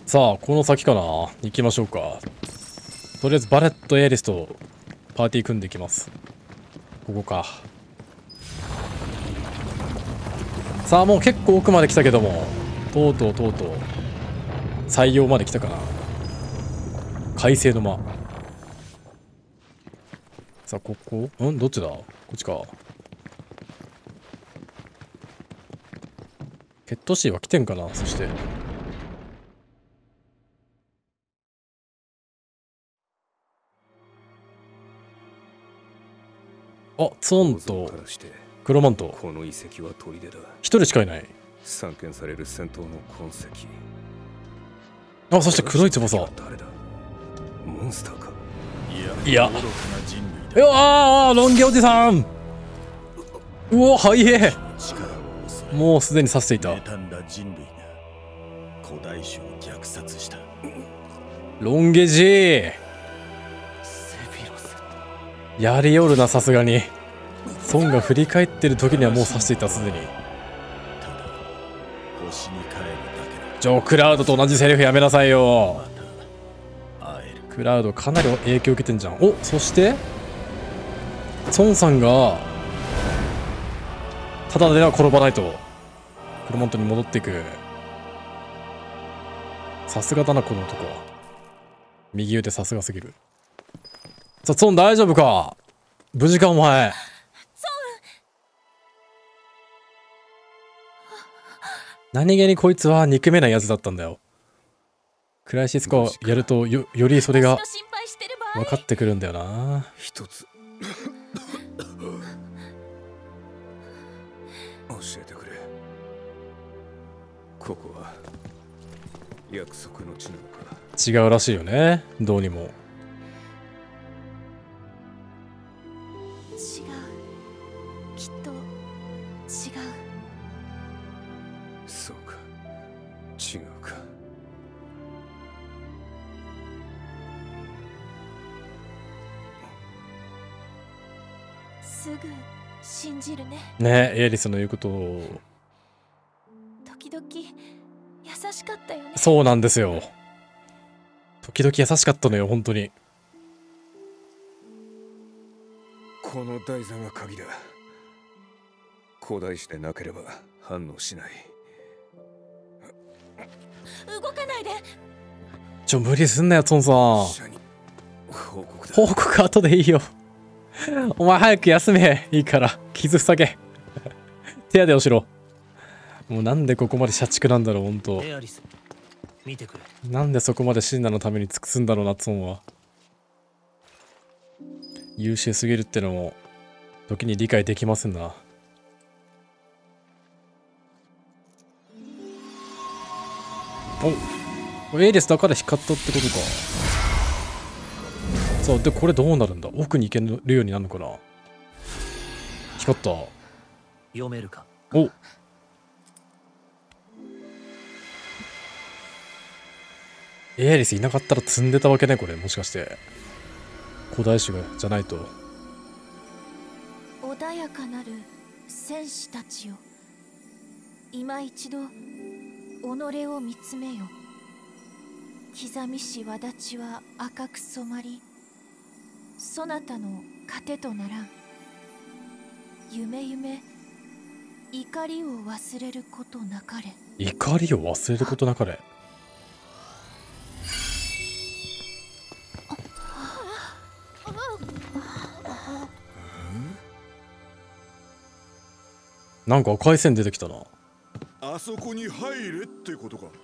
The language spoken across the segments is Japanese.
さあ、この先かな。行きましょうか。とりあえずバレットエアリスとパーティー組んでいきます。ここか。さあ、もう結構奥まで来たけども、とうとう採用まで来たかな。快晴の間。さあ、ここどっちだ、こっちか。ペットシーは来てんかな。そしてあ、ツオンとクロマント。 この遺跡は砦だ。 一人しかいない。 散見される戦闘の痕跡。 あ、そして黒い翼。 誰だ？モンスターか？ いや、ロン毛おじさん。うお、はいえ。もうすでに刺していた。ロンゲジーやりよるな、さすがに。孫が振り返ってる時にはもう刺していた、すでに。ジョー・クラウドと同じセリフやめなさいよ。クラウドかなり影響受けてんじゃん。お、そして孫さんがただでは転ばないとクロマントに戻っていく。さすがだな、この男は。右腕さすがすぎる。さあ、孫大丈夫か？無事か、お前。何気にこいつは憎めないやつだったんだよ。クライシスコやるとよりそれが分かってくるんだよな。 一つ教えてくれ。ここは約束の地なのか？ 違うらしいよね、どうにも。 違う、きっと違う。 そうか、違うか。 すぐ信じるね。 ねえ、エアリスの言うことを。 時々優しかったよね。 そうなんですよ。時々優しかったのよ、本当に。 この台座が鍵だ。古代史でなければ反応しない。 動かないで。 無理すんなよ、ツンさん。報告後でいいよ。お前早く休め。いいから傷塞げ。手当てをしろ。もうなんでここまで社畜なんだろう、本当。なんでそこまでシンナのために尽くすんだろうな、ツンは。優秀すぎるってのも時に理解できませんな。お、エイリスだから光ったってことか。さあ、でこれどうなるんだ。奥に行けるようになるのかな。光った。 読めるか。 お、エイリスいなかったら積んでたわけね、これ。もしかして古代種じゃないと。 穏やかなる戦士たちよ、今一度己を見つめよ。刻みし轍は赤く染まり、そなたの糧とならん。夢夢怒りを忘れることなかれ。 怒りを忘れることなかれ。なんか赤い線出てきたな。 あそこに入れってことか。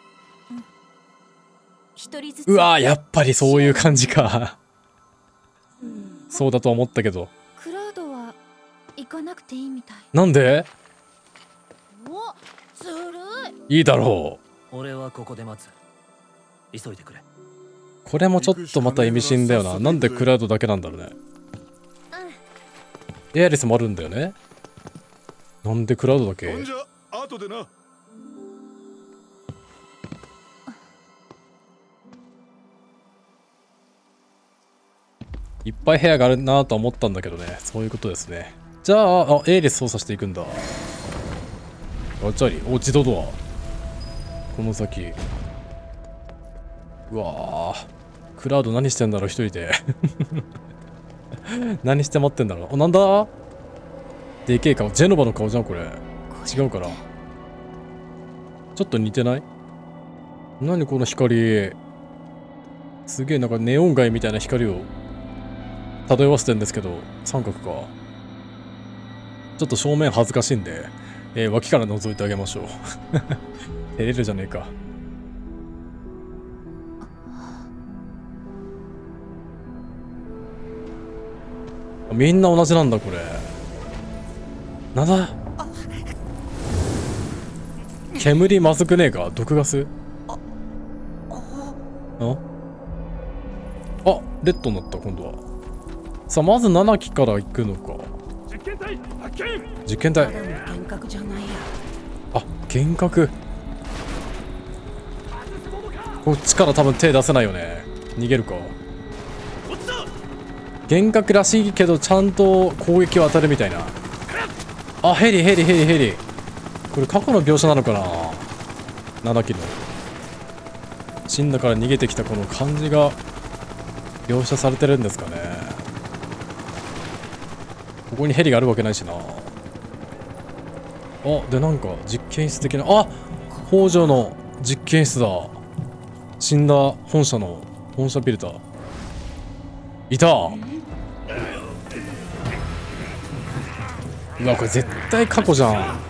一人ずつ。 うわー、やっぱりそういう感じか。そうだと思ったけど。 クラウドは行かなくていいみたい。 なんで？ お、ずるい。いいだろう。俺はここで待つ。急いでくれ。 これもちょっとまた意味深だよな。なんでクラウドだけなんだろうね。エアリスもあるんだよね。なんでクラウドだけ？ じゃ後でな。 いっぱい部屋があるなと思ったんだけどね。そういうことですね。じゃあ、エイリス操作していくんだ。あ、チャリ。お、自動ドア。この先。 うわー、クラウド何してんだろう一人で。何して待ってんだろう。なんだでけえ顔。ジェノバの顔じゃんこれ。違うから。ちょっと似てない？何この光。すげえなんかネオン街みたいな光を漂わせてんですけど、三角か。ちょっと正面恥ずかしいんで、脇から覗いてあげましょう。照れるじゃねえか。みんな同じなんだこれ。なんだ？煙まずくねえか？毒ガス？あ、レッドになった今度は。さあまず7機から行くのか。実験体発見。実験体。幻覚じゃないや。あ、幻覚。こっちから多分手出せないよね。逃げるか。幻覚らしいけどちゃんと攻撃を当たるみたいな。あ、ヘリ。これ過去の描写なのかな。7機の死んだから逃げてきたこの感じが描写されてるんですかね。ここにヘリがあるわけないしな。あ、でなんか実験室的な。あ、北条の実験室だ。死んだ本社ビルダーいた。うわ、これ絶対過去じゃん。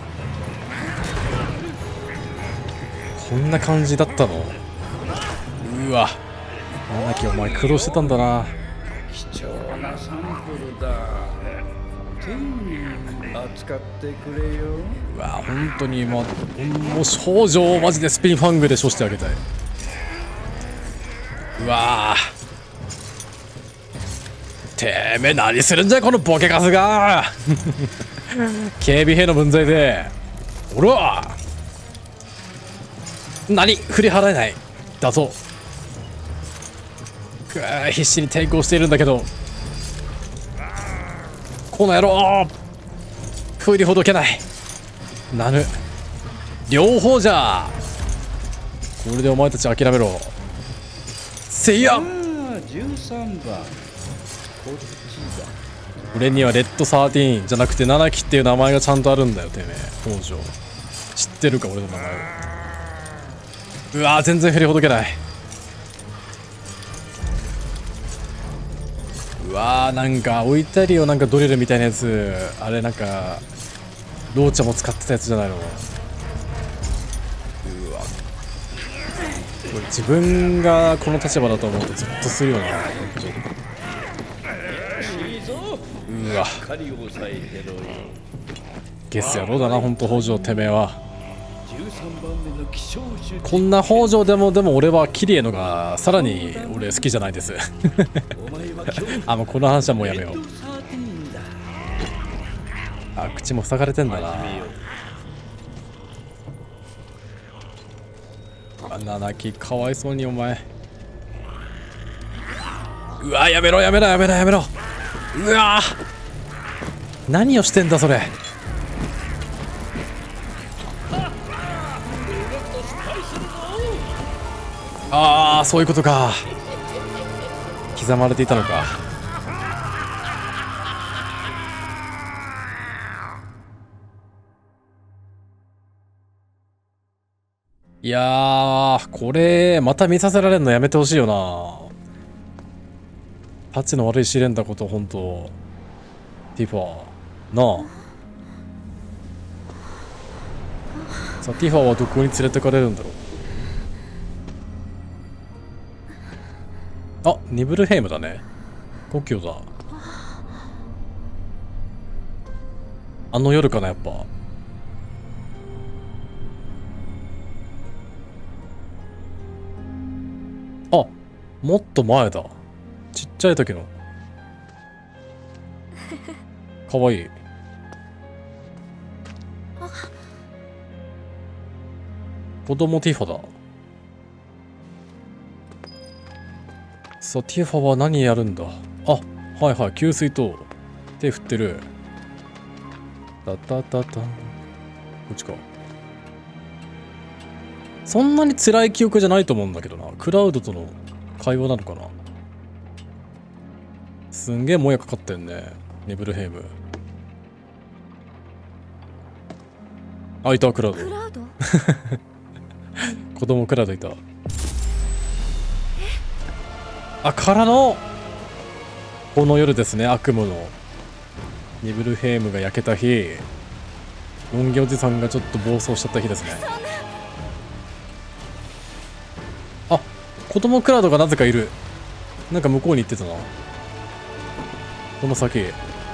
こんな感じだったの？うわ、七木お前苦労してたんだな。 貴重なサンプルだ。丁寧に扱ってくれよ。 うわ、本当にもう少女をマジでスピンファングで処してあげたい。うわー、てめえ何するんじゃこのボケカスが。警備兵の分際でおら何振り払えないだぞ。必死に抵抗しているんだけど、この野郎振りほどけない。なぬ両方じゃ。これでお前たち諦めろ。せいや、 13番こっちだ。 俺にはレッド13じゃなくて7機っていう名前がちゃんとあるんだよ。てめえ北条知ってるか俺の名前を。うわー、全然振りほどけない。うわー、なんか置いてあるよ、なんかドリルみたいなやつ。あれなんかローチャも使ってたやつじゃないの。うわ、これ自分がこの立場だと思うとゾッとするよな。うわ、ゲス野郎だな、ほんと北条てめえは。こんな北条でも俺はキリエのがさらに俺好きじゃないです。あ、もうこの話はもうやめよう。あ、口も塞がれてんだな。あ、七木かわいそうにお前。うわ、やめろ。うわ、何をしてんだそれ。ああ、そういうことか。刻まれていたのか。いやー、これまた見させられるのやめてほしいよな。タチの悪い試練だこと、本当ティファなあ。さあティファはどこに連れてかれるんだろう。あ、ニブルヘイムだね。故郷だ。あの夜かな、やっぱ。あ、もっと前だ。ちっちゃい時の。かわいい。子供ティファだ。さあ、ティファは何やるんだ。あ、はいはい、給水と手振ってる。タタタタン。こっちか。 そんなに辛い記憶じゃないと思うんだけどな。クラウドとの会話なのかな。すんげえもやかかってんね。ニブルヘイム。あ、いた、クラウド。 クラウド子供クラウドいた。あ、からのこの夜ですね。悪夢のニブルヘイムが焼けた日。ロン毛おじさんがちょっと暴走しちゃった日ですね。あ、子供クラウドがなぜかいる。なんか向こうに行ってたな。この先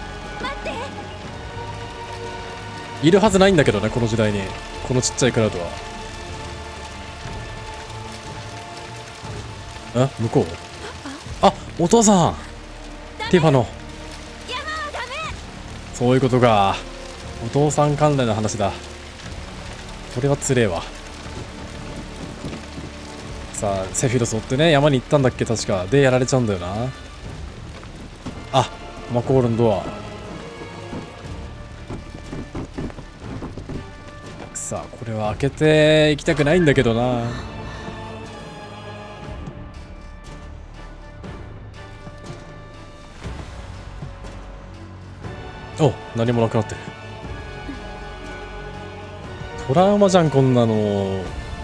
いるはずないんだけどね、この時代に。このちっちゃいクラウドは。あ、向こう。あ、お父さん。ティファの。そういうことか。お父さん関連の話だ。これはつれえわ。さあ、セフィロス追ってね、山に行ったんだっけ、確か。で、やられちゃうんだよな。あ、マコールのドア。さあ、これは開けていきたくないんだけどな。お、何もなくなってる。トラウマじゃん、こんなの。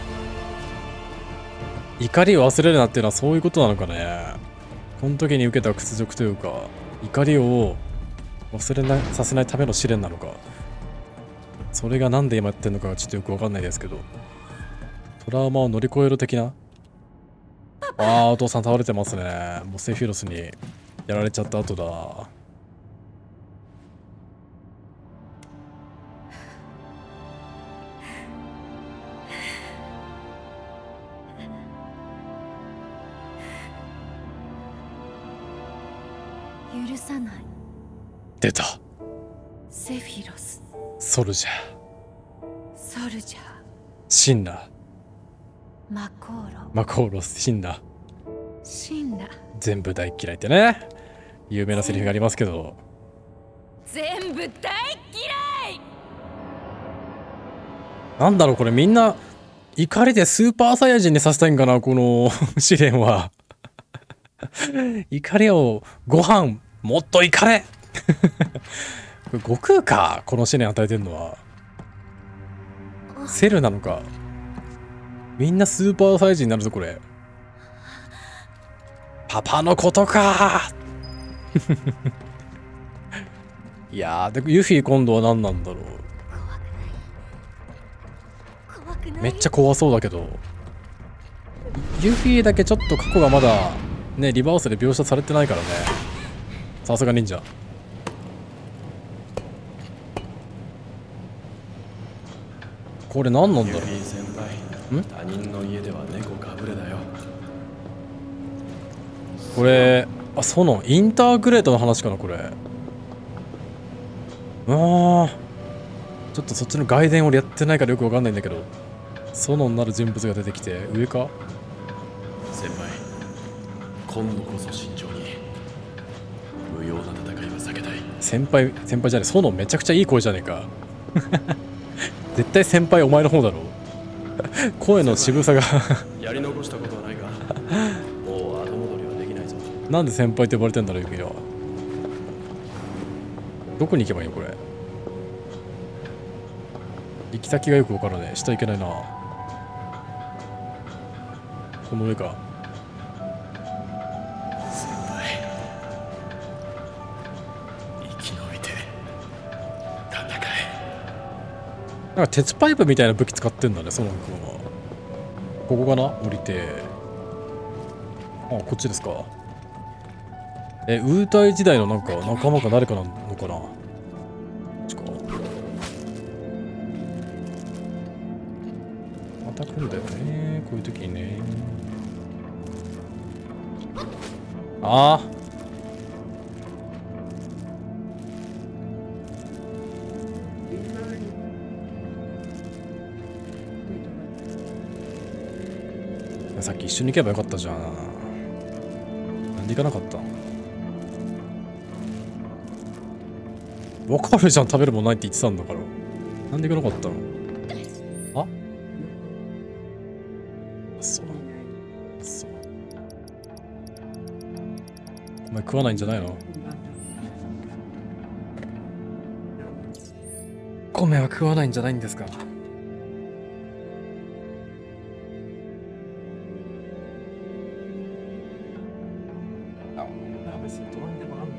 怒りを忘れるなっていうのはそういうことなのかね。この時に受けた屈辱というか、怒りを忘れさせないための試練なのか。それがなんで今やってんのかがちょっとよくわかんないですけど。トラウマを乗り越える的な。ああ、お父さん倒れてますね。もうセフィロスにやられちゃった後だ。 許さない。 出た。 セフィロス、 ソルジャー、 ソルジャー、 シンナ、 マコーロ、 マコーロス、シンナ。 シンナ。 全部大嫌いってね。有名なセリフがありますけど。 全部大嫌い。 なんだろう、これみんな怒りでスーパーサイヤ人にさせたいんかな、この試練は。怒りをご飯もっと怒れ。これ悟空か、この試練与えてんのは。セルなのか。みんなスーパーサイヤ人になるぞ、これ。パパのことか。いやー、でユフィ今度は何なんだろう。 怖くない。 めっちゃ怖そうだけど、ユフィだけちょっと過去がまだね、リバースで描写されてないからね。さすが忍者。これ何なんだろう。 他人の家では猫かぶれだよ。 これ、あ、そのインターグレートの話かな、これ。ちょっとそっちの外伝俺やってないからよくわかんないんだけど、ソノになる人物が出てきて、上か。 先輩、今度こそ慎重に。無用な戦いは避けたい。 先輩じゃねえ。ソノめちゃくちゃいい声じゃねえか。絶対先輩お前の方だろ。声の渋さが。 やり残したことはないが、もう後戻りはできないぞ。 なんで先輩って呼ばれてんだろう、ユキは。どこに行けばいいのこれ。行き先がよくわからねえ。下行けないな。この上か。 先輩、生き延びて戦え。 なんか鉄パイプみたいな武器使ってんだね、ソノン君は。ここかな、降りて。あ、こっちですか。ウータイ時代のなんか仲間か誰かなのかな。こっちか。また来るんだよね、こういう時にね。ああ。さっき一緒に行けばよかったじゃん。なんで行かなかったの。わかるじゃん、食べるもんないって言ってたんだから。なんで行かなかったの。あお前食わないんじゃないの？米は食わないんじゃないんですか？別にどうにでもあんの。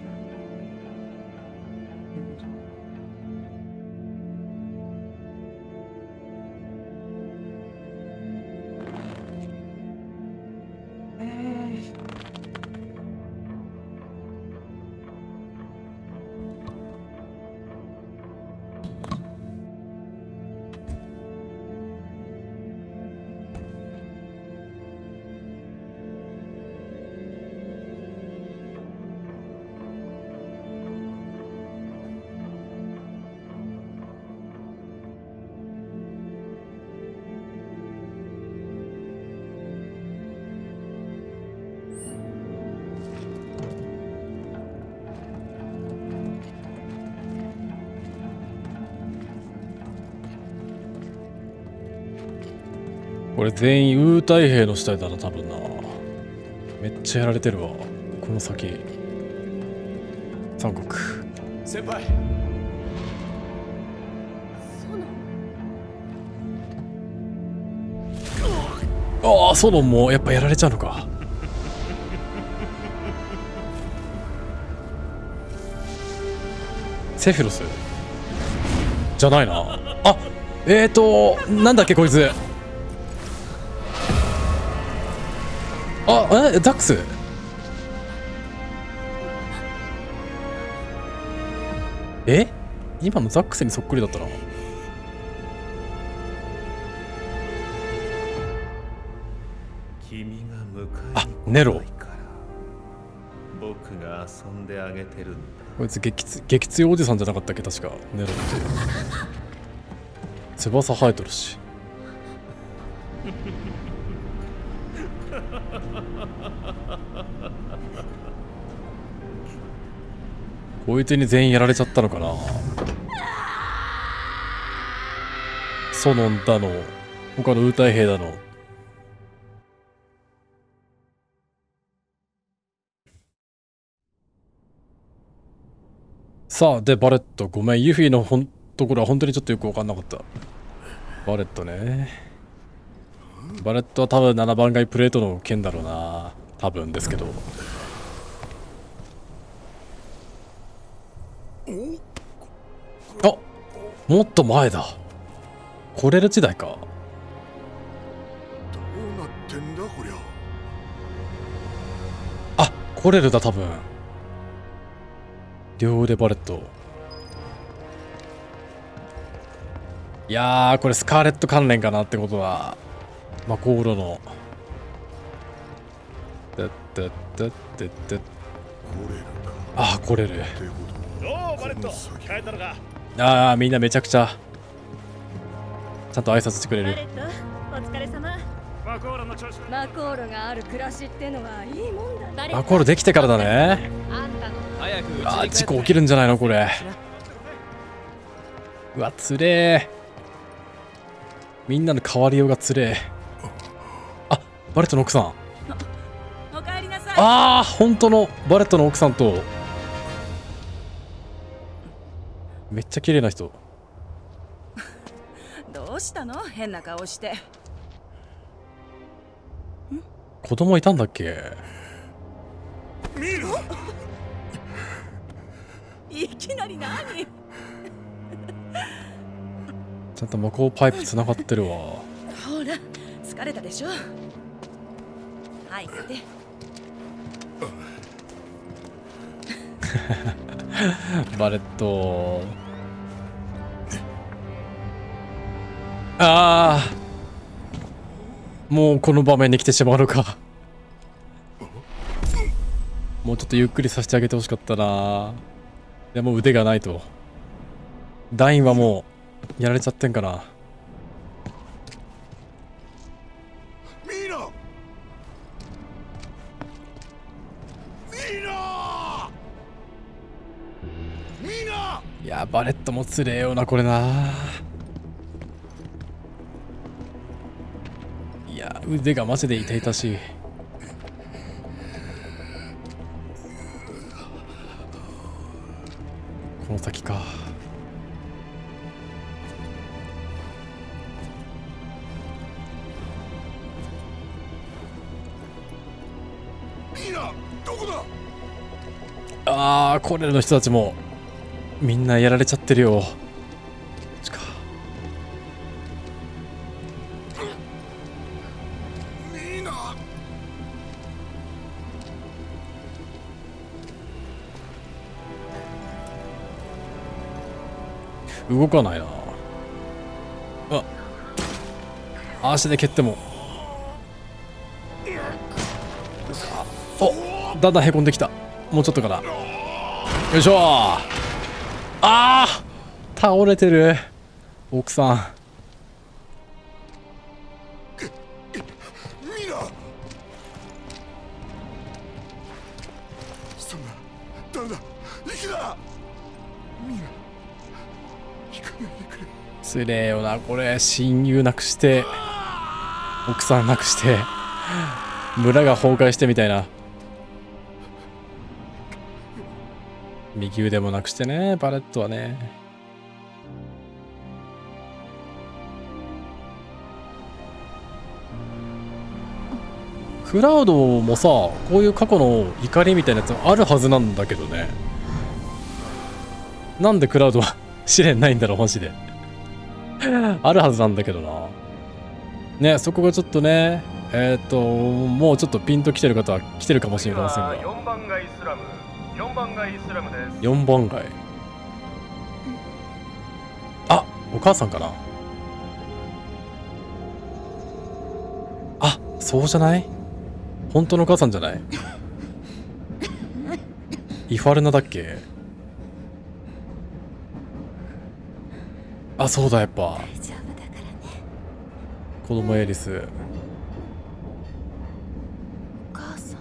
これ全員ウータイ兵の死体だな、多分な。めっちゃやられてるわ。この先三国。 先輩。 ああ、ソノンもやっぱやられちゃうのか。セフィロスじゃないな。あ、なんだっけこいつ。あ、ザックス。今のザックスにそっくりだったな。 君が迎あ、ネロ。 僕が遊んであげてるんだ。 こいつ激強おじさんじゃなかったっけ確か、ネロって。翼生えとるし。こいつに全員やられちゃったのかな。ソノンだの他のウータイ兵だの。さあ、でバレット、ごめん、ユフィのところは本当にちょっとよく分かんなかった。バレットね。バレットは多分7番街プレートの剣だろうな、多分ですけど。あ、もっと前だ。コレル時代か。 どうなってんだこりゃ。 あ、コレルだ多分。両腕バレット。いやー、これスカーレット関連かなってことは。マコーロの。あ、コレル。ああ、みんなめちゃくちゃちゃんと挨拶してくれる。 お疲れ様。マコーロがある暮らしってのはいいもんだ。 マコーロできてからだね。うわ、事故起きるんじゃないのこれ。うわ、つれー。みんなの変わりようがつれー。あ、バレットの奥さん。 おかえりなさい。 ああ、本当のバレットの奥さんと。めっちゃ綺麗な人。 どうしたの？変な顔して。 子供いたんだっけ？ 見ろ。 いきなり何？ ちゃんと魔法パイプつながってるわ。 ほら、疲れたでしょ。入って。 バレット。ああ、もうこの場面に来てしまうのか。もうちょっとゆっくりさせてあげてほしかったな。でも腕がないと。ダインはもうやられちゃってんかな。 ミノ。 いや、バレットもつれえよなこれな。いや、腕がマジで痛々しい。 この先か。 ミイラどこだ。 ああ、これらの人たちもみんなやられちゃってるよ。 ミイナ。 動かないな。あ、足で蹴っても。お、だんだんへこんできた。もうちょっとかな。よいしょー。あー、倒れてる奥さん。 ミイナ。そんなダメだ。息だ。ミイナ行かないでくれ。 つれえよなこれ。親友なくして奥さんなくして村が崩壊してみたいな。右腕もなくしてね、バレットはね。クラウドもさ、こういう過去の怒りみたいなやつあるはずなんだけどね。なんでクラウドは試練ないんだろうマジで。あるはずなんだけどな。ね、そこがちょっとね、もうちょっとピンと来てる方は来てるかもしれませんが。 4番街スラム、4番街スラムです。 4番街。あ、お母さんかな。あ、そうじゃない？本当のお母さんじゃない？イファルナだっけ？あ、そうだ、やっぱ子供エリス。 お母さ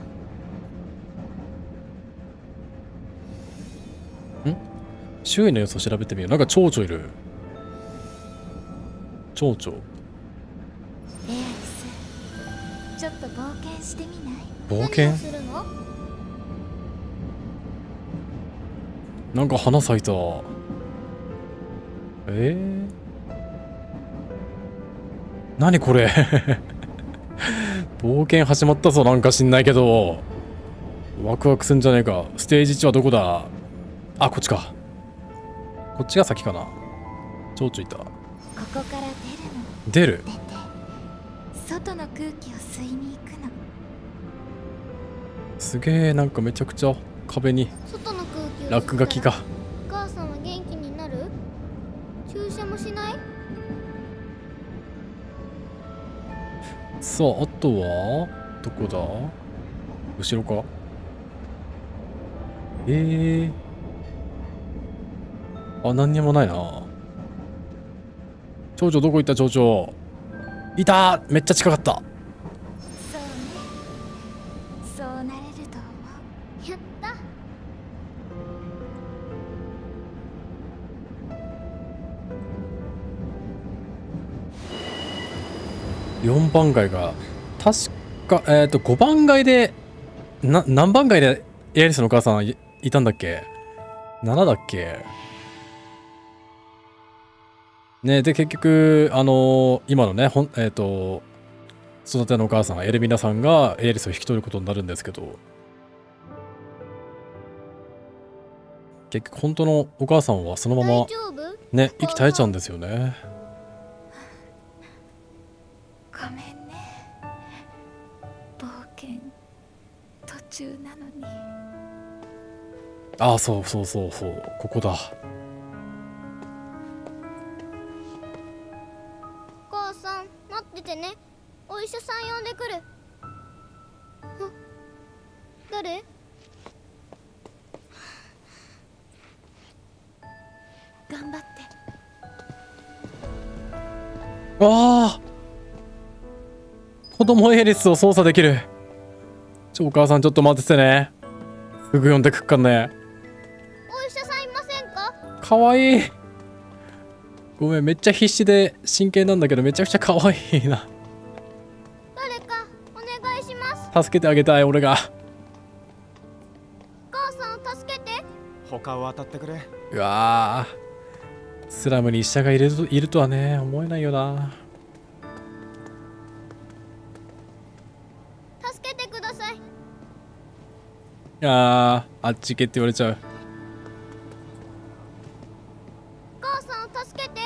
ん？周囲の様子を調べてみよう。なんか蝶々いる。蝶々。 エアリス、ちょっと冒険してみない？ 冒険？ するの？ なんか花咲いた。何これ冒険始まったぞ。なんか知んないけどワクワクすんじゃねえか。ステージ1はどこだ。あ、こっちか。こっちが先かな。蝶々いた。 ここから出る。 出て外の空気を吸いに行くの。 すげえ、なんかめちゃくちゃ壁に外の空気を落書きが。 お母さんは元気になる？注射もしない？ さあ、あとはどこだ。後ろか。あ、何にもないな。蝶々どこ行った？蝶々いたー。めっちゃ近かった。 そうね、そうなれると思う。 やった。 4番街が確か5番街で何番街でエアリスのお母さんいたんだっけ。7だっけね。で結局今のね育てのお母さんエルミナさんがエアリスを引き取ることになるんですけど、結局本当のお母さんはそのままね息絶えちゃうんですよね。 ごめんね、冒険途中なのに。 ああ、そうそうそうそう、ここだ。 お母さん待っててね。お医者さん呼んでくる。あ、誰？ 頑張って。 ああ、子供エアリスを操作できる。お母さんちょっと待っててね。すぐ呼んでくっかんね。 お医者さんいませんか？ かわいい。ごめん、めっちゃ必死で真剣なんだけどめちゃくちゃかわいいな。 誰かお願いします。 助けてあげたい俺が。 お母さんを助けて。 他を当たってくれ。 うわー、スラムに医者がいるとはね、思えないよな。 助けてください。 あっち行けって言われちゃう。 お母さんを助けて。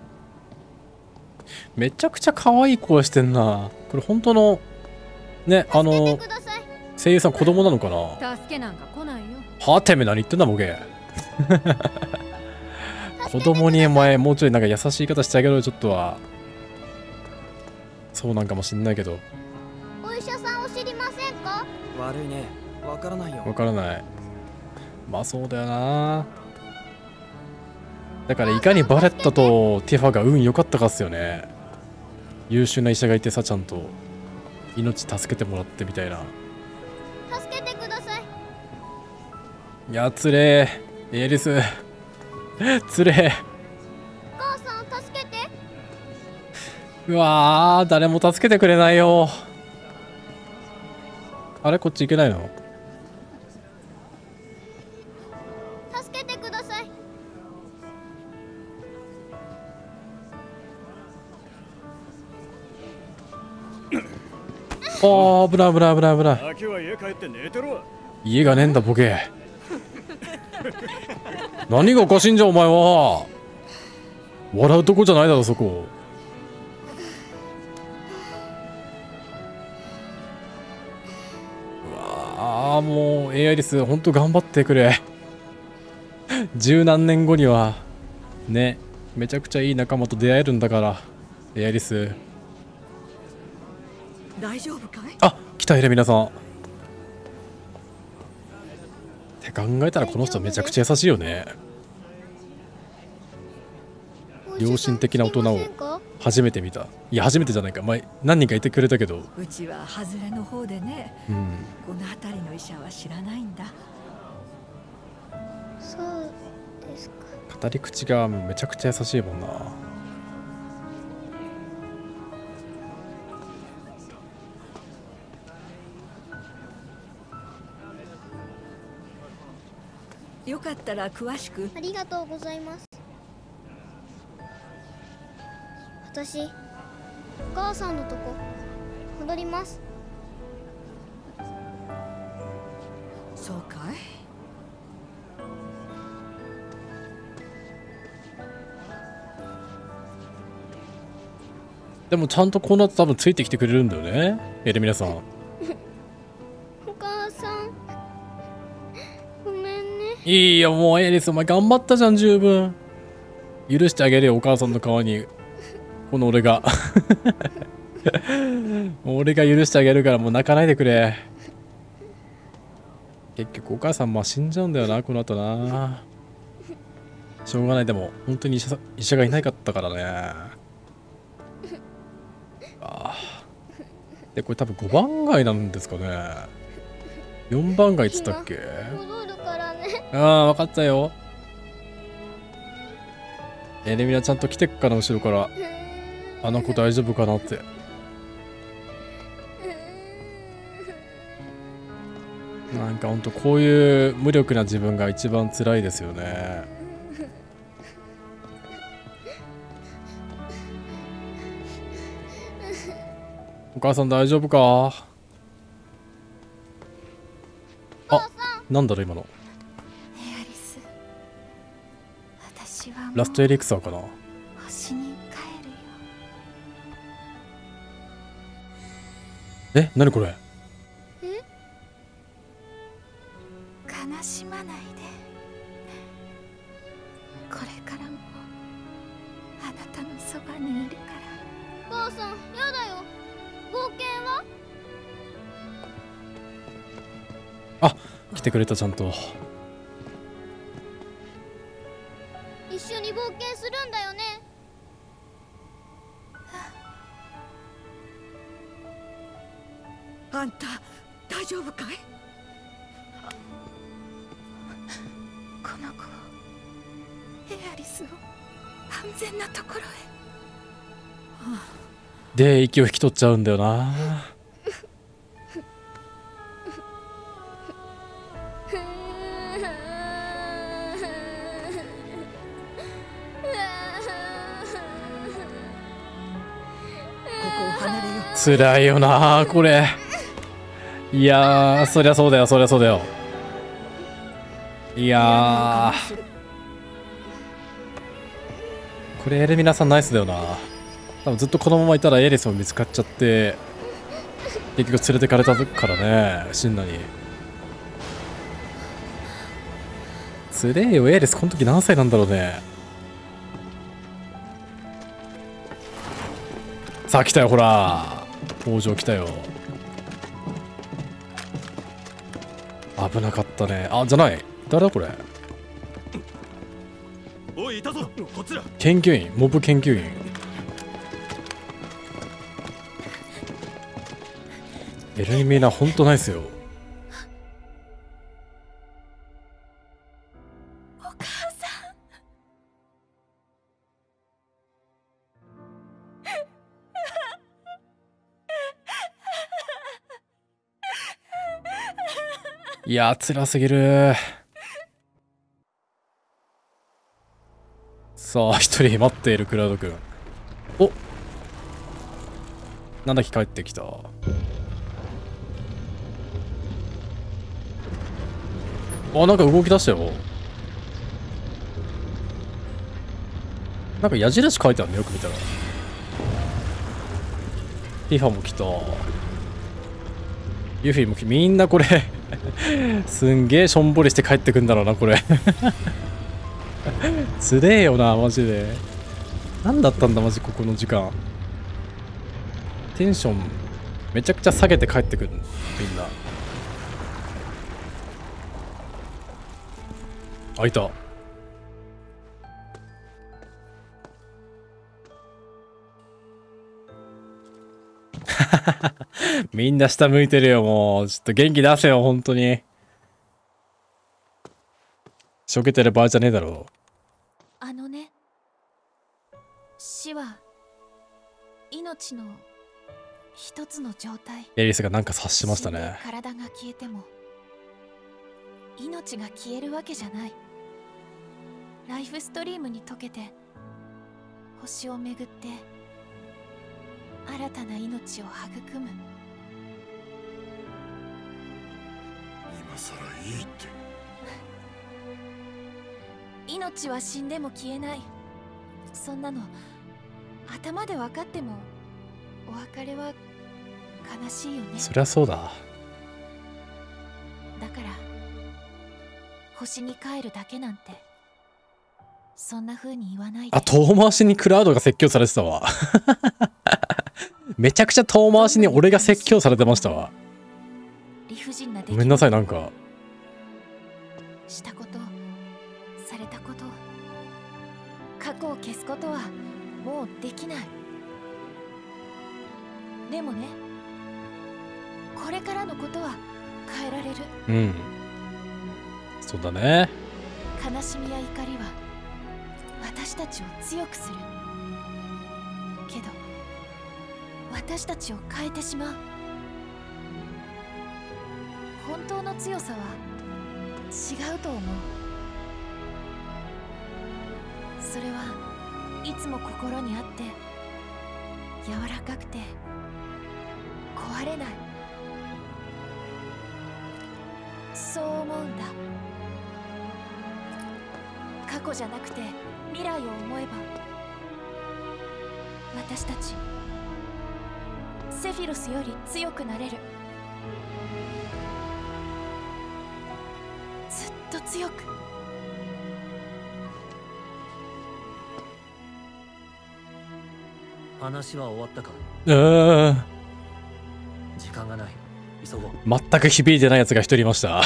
めちゃくちゃ可愛い声してんな。これ本当のね、声優さん子供なのかな。 助けなんか来ないよ。 はあ、てめえ何言ってんだボケ。子供に前もうちょいなんか優しい言い方してあげろよ、ちょっとは。そうなんかもしんないけど。 お医者さんを知りませんか？ 悪いね、わからないよ。 わからない。まあそうだよな。だからいかにバレッタとティファが運良かったかっすよね。優秀な医者がいてさ、ちゃんと命助けてもらってみたいな。 助けてください。 いや、つれえ、エリス。つれえ。 お母さんを助けて。 うわー、誰も助けてくれないよ。あれ、こっち行けないの？ 助けてください。 あー、危ない危ない危ない危ない。 秋は家帰って寝てろ。 家がねえんだボケ。何がおかしいんじゃお前は。笑うとこじゃないだろそこ。うわあ、もうエアリスほんと頑張ってくれ。十何年後にはね、めちゃくちゃいい仲間と出会えるんだから、エアリス。 大丈夫かい？ あ、来たエレミナさん。って考えたらこの人めちゃくちゃ優しいよね。良心的な大人を初めて見た。いや初めてじゃないか、前何人かいてくれたけど。 うちは外れの方でね、 うん、 この辺りの医者は知らないんだ。 そうですか。 語り口がめちゃくちゃ優しいもんな。 よかったら詳しく。 ありがとうございます。私、お母さんのとこ戻ります。 そうかい？ でもちゃんとこの後多分ついてきてくれるんだよね、エレミナさん。 お母さん、ごめんね。 いいよもうエリス、お前頑張ったじゃん十分。許してあげるよお母さんの顔にこの俺が。もう俺が許してあげるからもう泣かないでくれ。結局お母さんまあ死んじゃうんだよなこの後な。しょうがない。でも本当に医者がいなかったからね。でこれ多分5番街なんですかね。4番街っつったっけ？ 戻るからね。 ああ分かったよ。エレミナちゃんと来てっかな後ろから。あの子大丈夫かなって。なんかほんとこういう無力な自分が一番辛いですよね。お母さん大丈夫か？あ、なんだろう今の。 エアリス、私はもうラストエリクサーかな。 星に帰るよ。 え、なにこれ？ 悲しまないで。これからもあなたのそばにいるから。 お母さん、やだよ。冒険は？ あ、来てくれたちゃんと。 一緒に冒険するんだよね。 あんた大丈夫かい？ この子を、エアリスを安全なところへ。 で息を引き取っちゃうんだよな。 辛いよなこれ。いやー、そりゃそうだよ、そりゃそうだよ。いやー、これエルミナさんナイスだよな。多分ずっとこのままいたらエリスも見つかっちゃって結局連れてかれたからね、シンナに。つれえよ、エリスこの時何歳なんだろうね。さあ来たよ、ほら北条来たよ。危なかったね。あ、じゃない、誰だこれ。 おい、いたぞ、こっちだ。 研究員、モブ研究員。エルミナほんとないっすよ。 お母さん。 いやー、辛すぎる。さあ一人待っているクラウド君。お、なんだっけ、帰ってきた。あ、なんか動き出したよ。なんか矢印書いてあるね、よく見たら。ティファも来た。ユフィも来た。みんなこれすんげえしょんぼりして帰ってくんだろうなこれつれえよなマジで。何だったんだマジ、ここの時間。テンションめちゃくちゃ下げて帰ってくるみんな。あ、いた。みんな下向いてるよ、もう。ちょっと元気出せよ、本当に。しょげてる場合じゃねえだろ。 あのね、死は命の一つの状態。 エリスがなんか察しましたね。 体が消えても命が消えるわけじゃない。ライフストリームに溶けて星を巡って新たな命を育む。 今さらいいって。 命は死んでも消えない。そんなの頭で分かってもお別れは悲しいよね。 そりゃそうだ。 だから星に帰るだけなんてそんな風に言わないで。 あ、遠回しにクラウドが説教されてたわめちゃくちゃ遠回しに俺が説教されてましたわ。 理不尽な出来事、 ごめんなさい。なんかしたこと、されたこと、過去を消すことはもうできない。でもね、これからのことは変えられる。 うん、そうだね。 悲しみや怒りは私たちを強くするけど、私たちを変えてしまう。本当の強さは違うと思う。それはいつも心にあって柔らかくて壊れない、そう思うんだ。過去じゃなくて未来を思えば、私たちセフィロスより強くなれる。ずっと強く。 話は終わったか。時間がない、急ごう。 全く響いてないやつが一人いました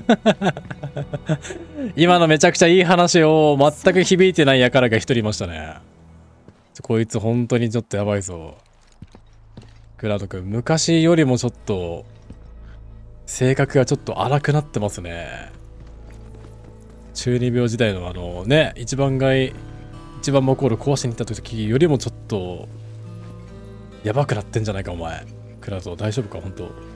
今のめちゃくちゃいい話を全く響いてない輩が一人いましたね。こいつ本当にちょっとやばいぞ。クラウド君、昔よりもちょっと性格がちょっと荒くなってますね。中二病時代のね、一番街一番モコール壊しに行った時よりもちょっとやばくなってんじゃないかお前。クラウド大丈夫か本当。